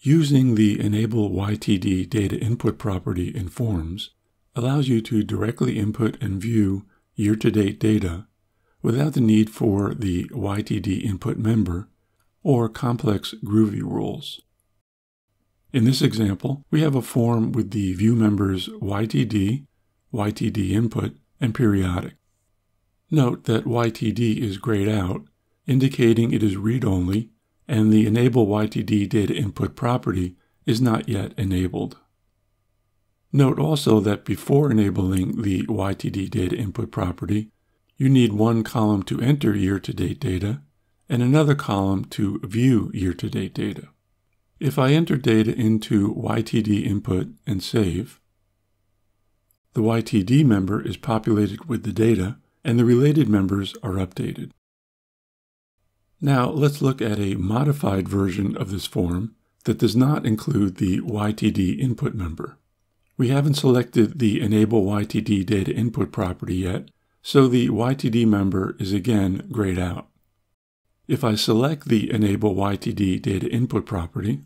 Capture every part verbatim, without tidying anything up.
Using the Enable Y T D Data Input property in Forms allows you to directly input and view year-to-date data without the need for the Y T D Input Member or complex Groovy rules. In this example, we have a form with the view members Y T D, Y T D Input, and Periodic. Note that Y T D is grayed out, indicating it is read-only, and the Enable Y T D Data Input property is not yet enabled. Note also that before enabling the Y T D Data Input property, you need one column to enter year-to-date data and another column to view year-to-date data. If I enter data into Y T D Input and save, the Y T D member is populated with the data and the related members are updated. Now let's look at a modified version of this form that does not include the Y T D Input member. We haven't selected the Enable Y T D Data Input property yet, so the Y T D member is again grayed out. If I select the Enable Y T D Data Input property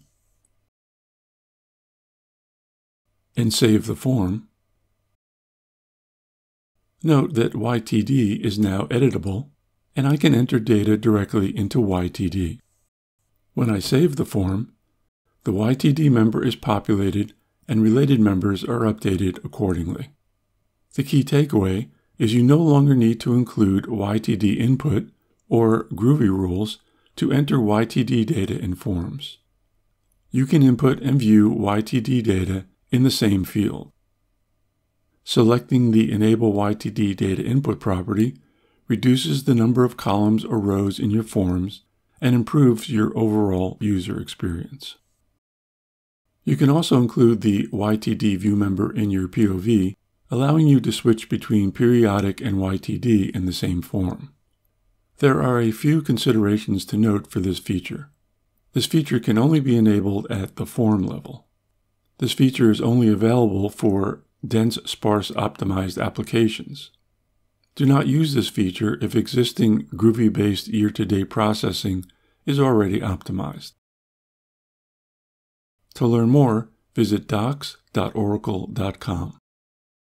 and save the form, note that Y T D is now editable, and I can enter data directly into Y T D. When I save the form, the Y T D member is populated and related members are updated accordingly. The key takeaway is you no longer need to include Y T D Input or Groovy rules to enter Y T D data in Forms. You can input and view Y T D data in the same field. Selecting the Enable Y T D Data Input property reduces the number of columns or rows in your forms and improves your overall user experience. You can also include the Y T D view member in your P O V, allowing you to switch between periodic and Y T D in the same form. There are a few considerations to note for this feature. This feature can only be enabled at the form level. This feature is only available for dense sparse optimized applications. Do not use this feature if existing Groovy-based year-to-date processing is already optimized. To learn more, visit docs dot oracle dot com.